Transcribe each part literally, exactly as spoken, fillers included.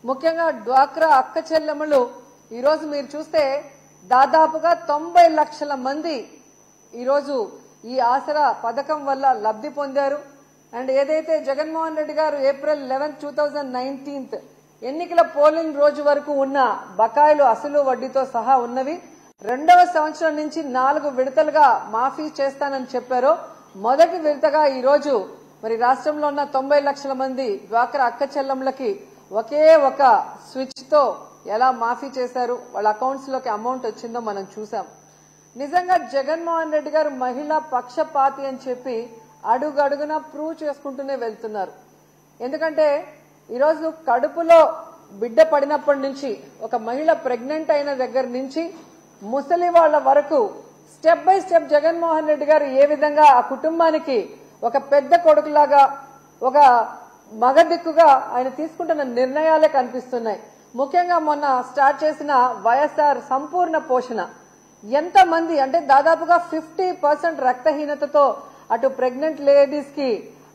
ముఖ్యంగా డ్వాక్రా అక్క చెల్లెమ్మలు ఈ రోజు మీరు చూస్తే దాదాపుగా తొంభై లక్షల మంది ఈ రోజు ఈ ఆసరా పథకం వల్ల లబ్ధి పొందారు. అండ్ ఏదైతే జగన్మోహన్ రెడ్డి గారు April eleventh two thousand nineteenth ఎన్నికల పోలింగ్ రోజు వరకు ఉన్న బకాయిలు అసలు వడ్డీతో సహా ఉన్నవి రెండవ సంవత్సరం నుంచి నాలుగు విడతలుగా మాఫీ చేస్తానని చెప్పారో మొదటి విడతగా ఈ రోజు మరి రాష్ట్రంలో ఉన్న తొంభై లక్షల మంది డ్వాక్రా అక్క చెల్లెమ్మలకి ఒకే ఒక స్విచ్ తో ఎలా మాఫీ చేశారు, వాళ్ళ అకౌంట్స్ లోకి అమౌంట్ వచ్చిందో మనం చూసాం. నిజంగా జగన్మోహన్ రెడ్డి గారు మహిళా పక్షపాతి అని చెప్పి అడుగడుగునా ప్రూవ్ చేసుకుంటూనే వెళ్తున్నారు. ఎందుకంటే ఈరోజు కడుపులో బిడ్డ పడినప్పటి నుంచి ఒక మహిళ ప్రెగ్నెంట్ అయిన దగ్గర నుంచి ముసలి వాళ్ల వరకు step by step Jaganmohan Reddy గారు ఏ విధంగా ఆ కుటుంబానికి ఒక పెద్ద కొడుకులాగా ఒక మగ దిక్కుగా ఆయన తీసుకుంటున్న నిర్ణయాలే కనిపిస్తున్నాయి. ముఖ్యంగా మొన్న స్టార్ట్ చేసిన వైఎస్ఆర్ సంపూర్ణ పోషణ ఎంతమంది అంటే దాదాపుగా ఫిఫ్టీ పర్సెంట్ రక్తహీనతతో అటు ప్రెగ్నెంట్ లేడీస్ కి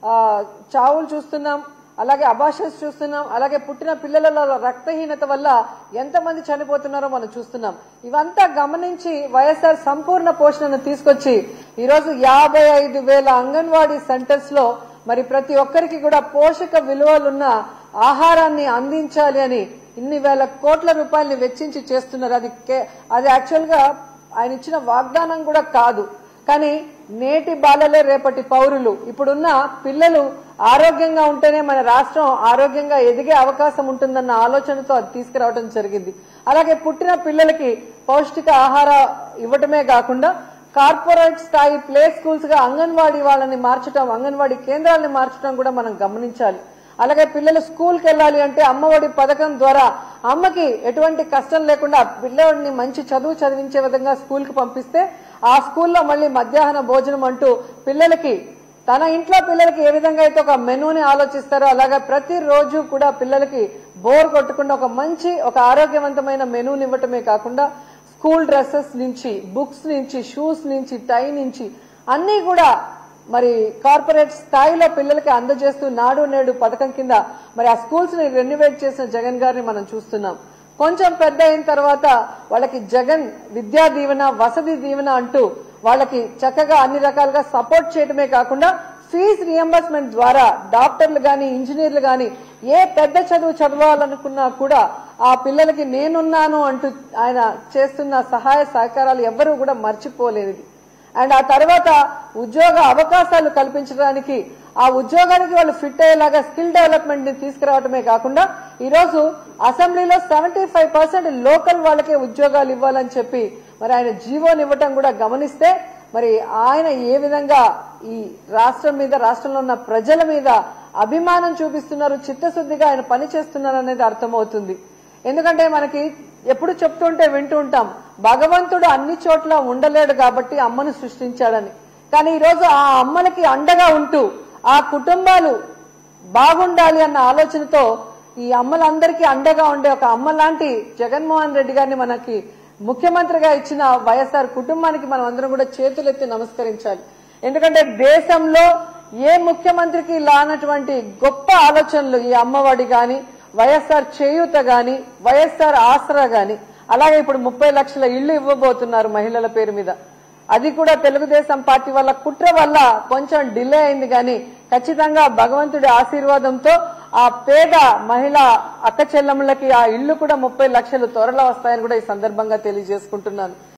చావులు చూస్తున్నాం, అలాగే అబార్షన్స్ చూస్తున్నాం, అలాగే పుట్టిన పిల్లలలో రక్తహీనత వల్ల ఎంతమంది చనిపోతున్నారో మనం చూస్తున్నాం. ఇవంతా గమనించి వైఎస్ఆర్ సంపూర్ణ పోషణను తీసుకొచ్చి ఈరోజు యాభై ఐదు వేల అంగన్వాడీ సెంటర్స్ లో మరి ప్రతి ఒక్కరికి కూడా పోషక విలువలున్న ఆహారాన్ని అందించాలి అని ఇన్ని వేల కోట్ల రూపాయలని వెచ్చించి చేస్తున్నారు. అది అది యాక్చువల్ గా ఆయన ఇచ్చిన వాగ్దానం కూడా కాదు, కానీ నేటి బాలలే రేపటి పౌరులు. ఇప్పుడున్న పిల్లలు ఆరోగ్యంగా ఉంటేనే మన రాష్ట్రం ఆరోగ్యంగా ఎదిగే అవకాశం ఉంటుందన్న ఆలోచనతో అది తీసుకురావడం జరిగింది. అలాగే పుట్టిన పిల్లలకి పౌష్టిక ఆహార ఇవ్వటమే కాకుండా కార్పొరేట్ స్థాయి ప్లే స్కూల్స్ గా అంగన్వాడీ వాళ్ళని మార్చడం, అంగన్వాడీ కేంద్రాలను మార్చడం కూడా మనం గమనించాలి. అలాగే పిల్లలు స్కూల్కి వెళ్ళాలి అంటే అమ్మఒడి పథకం ద్వారా అమ్మకి ఎటువంటి కష్టం లేకుండా పిల్లవాడిని మంచి చదువు చదివించే విధంగా స్కూల్ కి పంపిస్తే ఆ స్కూల్లో మళ్ళీ మధ్యాహ్న భోజనం అంటూ పిల్లలకి తన ఇంట్లో పిల్లలకి ఏ విధంగా అయితే ఒక మెనూని ఆలోచిస్తారో అలాగే ప్రతిరోజు కూడా పిల్లలకి బోర్ కొట్టకుండా ఒక మంచి ఒక ఆరోగ్యవంతమైన మెనూని ఇవ్వటమే కాకుండా స్కూల్ డ్రెస్సెస్ నుంచి బుక్స్ నుంచి షూస్ నుంచి టై నుంచి అన్ని కూడా మరి కార్పొరేట్ స్థాయిలో పిల్లలకి అందజేస్తూ నాడు నేడు పథకం కింద మరి ఆ స్కూల్స్ ని రెన్యువేట్ చేసిన జగన్ గారిని మనం చూస్తున్నాం. కొంచెం పెద్ద అయిన తర్వాత వాళ్ళకి జగన్ విద్యా దీవెన వసతి దీవెన అంటూ వాళ్ళకి చక్కగా అన్ని రకాలుగా సపోర్ట్ చేయడమే కాకుండా ఫీజు రియంబర్స్మెంట్ ద్వారా డాక్టర్లు గాని ఇంజనీర్లు గాని ఏ పెద్ద చదువు చదవాలనుకున్నా కూడా ఆ పిల్లలకి నేనున్నాను అంటూ ఆయన చేస్తున్న సహాయ సహకారాలు ఎవ్వరూ కూడా మర్చిపోలేదు. అండ్ ఆ తర్వాత ఉద్యోగ అవకాశాలు కల్పించడానికి ఆ ఉద్యోగానికి వాళ్ళు ఫిట్ అయ్యేలాగా స్కిల్ డెవలప్మెంట్ ని తీసుకురావడమే కాకుండా ఈ రోజు అసెంబ్లీలో సెవెంటీ ఫైవ్ పర్సెంట్ లోకల్ వాళ్ళకే ఉద్యోగాలు ఇవ్వాలని చెప్పి మరి ఆయన జీవోని ఇవ్వటం కూడా గమనిస్తే మరి ఆయన ఏ విధంగా ఈ రాష్ట్రం మీద రాష్ట్రంలో ఉన్న ప్రజల మీద అభిమానం చూపిస్తున్నారు, చిత్తశుద్ధిగా ఆయన పని చేస్తున్నారు అనేది అర్థమవుతుంది. ఎందుకంటే మనకి ఎప్పుడు చెప్తుంటే వింటూ ఉంటాం భగవంతుడు అన్ని చోట్ల ఉండలేడు కాబట్టి అమ్మను సృష్టించాడని. కానీ ఈరోజు ఆ అమ్మలకి అండగా ఉంటూ ఆ కుటుంబాలు బాగుండాలి అన్న ఆలోచనతో ఈ అమ్మలందరికీ అండగా ఉండే ఒక అమ్మ లాంటి జగన్మోహన్ రెడ్డి గారిని మనకి ముఖ్యమంత్రిగా ఇచ్చిన వైఎస్ఆర్ కుటుంబానికి మనం అందరం కూడా చేతులెత్తి నమస్కరించాలి. ఎందుకంటే దేశంలో ఏ ముఖ్యమంత్రికి లానటువంటి గొప్ప ఆలోచనలు ఈ అమ్మఒడి గాని వైఎస్ఆర్ చేయూత గాని వైఎస్ఆర్ ఆసరా గాని అలాగే ఇప్పుడు ముప్పై లక్షల ఇళ్లు ఇవ్వబోతున్నారు మహిళల పేరు మీద. అది కూడా తెలుగుదేశం పార్టీ వల్ల కుట్ర వల్ల కొంచెం డిలే అయింది కానీ ఖచ్చితంగా భగవంతుడి ఆశీర్వాదంతో ఆ పేద మహిళా అక్క చెల్లెమ్మలకి ఆ ఇళ్లు కూడా ముప్పై లక్షలు త్వరలో వస్తాయని కూడా ఈ సందర్భంగా తెలియజేసుకుంటున్నాను.